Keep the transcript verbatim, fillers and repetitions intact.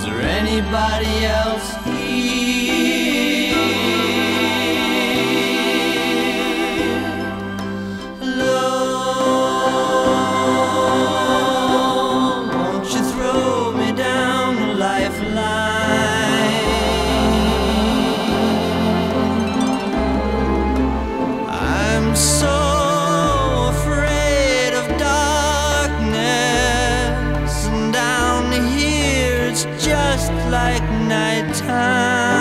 there anybody else here? Lord, won't you throw me down a lifeline? I'm so afraid of darkness, and down here it's just like nighttime.